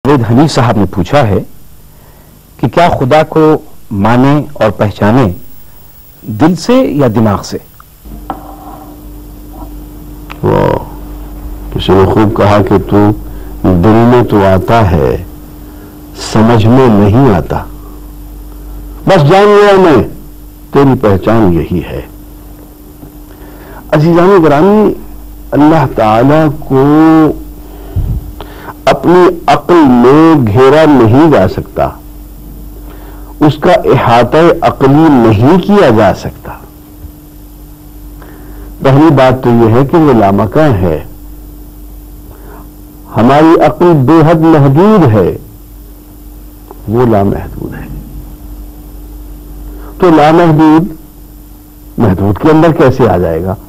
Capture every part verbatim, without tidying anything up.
فید حنیف صاحب نے پوچھا ہے کہ کیا خدا کو مانے اور پہچانے دل سے یا دماغ سے؟ وہ کسی نے خوب کہا کہ تو دل میں تو آتا ہے، سمجھ میں نہیں آتا، بس جان لیا میں تیری پہچان یہی ہے۔ عزیزان گرامی، اللہ تعالی کو اپنی عقل میں گھیرا نہیں جا سکتا، اس کا احاطہ عقلی نہیں کیا جا سکتا۔ پہلی بات تو یہ ہے کہ وہ لامکاں ہے، ہماری عقل بے حد محدود ہے، وہ لامحدود ہے۔ تو لامحدود محدود کے اندر کیسے آ جائے گا؟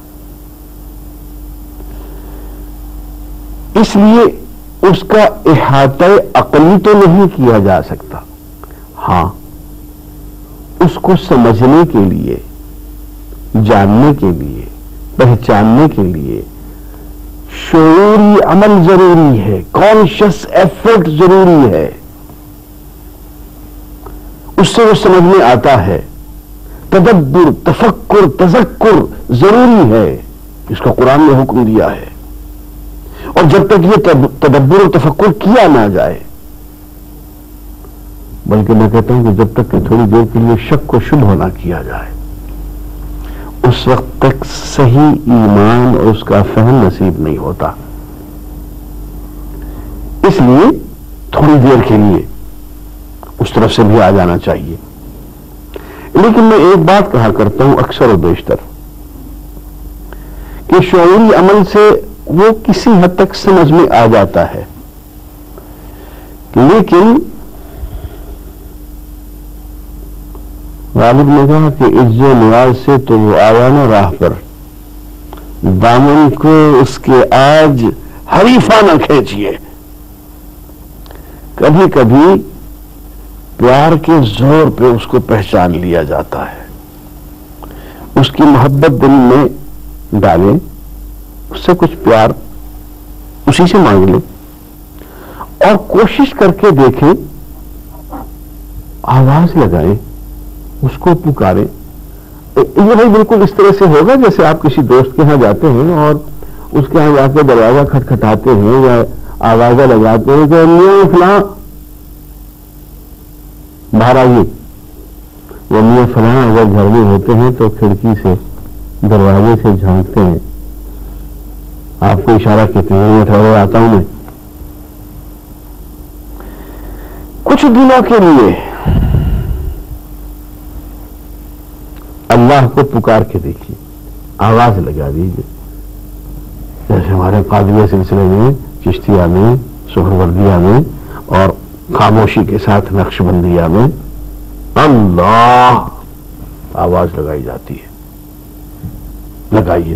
اس لیے اس کا احاطہ عقلی تو نہیں کیا جا سکتا، ہاں اس کو سمجھنے کے لیے، جاننے کے لیے، پہچاننے کے لیے شعوری عمل ضروری ہے، کانشیس ایفرٹ ضروری ہے، اس سے وہ سمجھ میں آتا ہے۔ تدبر، تفکر، تذکر ضروری ہے، اس کا قرآن نے حکم دیا ہے۔ اور جب تک یہ تدبر اور تفکر کیا نہ جائے، بلکہ میں کہتا ہوں کہ جب تک کہ تھوڑی دیر کے لیے شک و شبہ نہ کیا جائے، اس وقت تک صحیح ایمان اور اس کا فہم نصیب نہیں ہوتا۔ اس لیے تھوڑی دیر کے لیے اس طرف سے بھی آ جانا چاہیے۔ لیکن میں ایک بات کہا کرتا ہوں اکثر و بیشتر کہ شعوری عمل سے وہ کسی حد تک سمجھ میں آ جاتا ہے، لیکن غالب نے کہا کہ عز و نیاز سے تو وہ آیا نہ راہ پر، دامن کو اس کے آج حریفہ نہ کھینچیے۔ کبھی کبھی پیار کے زور پہ اس کو پہچان لیا جاتا ہے، اس کی محبت دل میں ڈالیں، اس سے کچھ پیار اسی سے مانگ لیں اور کوشش کر کے دیکھیں، آواز لگائیں، اس کو پکاریں۔ یہ بھائی بالکل اس طرح سے ہوگا جیسے آپ کسی دوست کے ہاں جاتے ہیں اور اس کے ہاں جا کے دروازہ کھٹکھٹاتے ہیں یا آوازیں لگاتے ہیں کہ میاں فلاں باہر آئیے۔ وہ میاں فلاں اگر گھر میں ہوتے ہیں تو کھڑکی سے، دروازے سے جھانکتے ہیں، آپ کو اشارہ کہتے ہیں میں ٹھہرے آتا ہوں۔ میں کچھ دنوں کے لیے اللہ کو پکار کے دیکھیے، آواز لگا دیجیے، جیسے ہمارے قادریہ سلسلے میں، چشتیہ میں، سہروردیہ میں اور خاموشی کے ساتھ نقش بندیہ میں اللہ آواز لگائی جاتی ہے۔ لگائیے،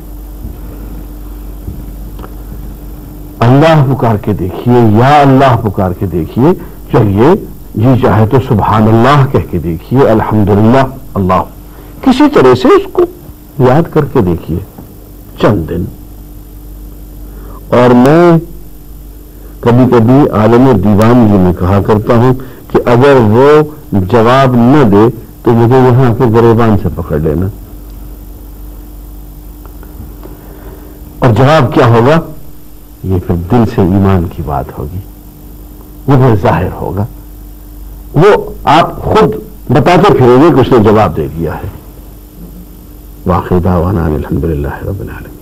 اللہ پکار کے دیکھیے، یا اللہ پکار کے دیکھیے، چلیے جی چاہے تو سبحان اللہ کہہ کے دیکھیے، الحمدللہ، اللہ، کسی طرح سے اس کو یاد کر کے دیکھیے چند دن۔ اور میں کبھی کبھی عالم دیوانگی میں کہا کرتا ہوں کہ اگر وہ جواب نہ دے تو مجھے یہاں کے گریبان سے پکڑ لینا، اور جواب کیا ہوگا؟ یہ پھر دل سے ایمان کی بات ہوگی، وہ پھر ظاہر ہوگا، وہ آپ خود بتاتے پھریں گے کہ اس نے جواب دے دیا ہے۔ واخر دعوانا الحمدللہ رب العالمین۔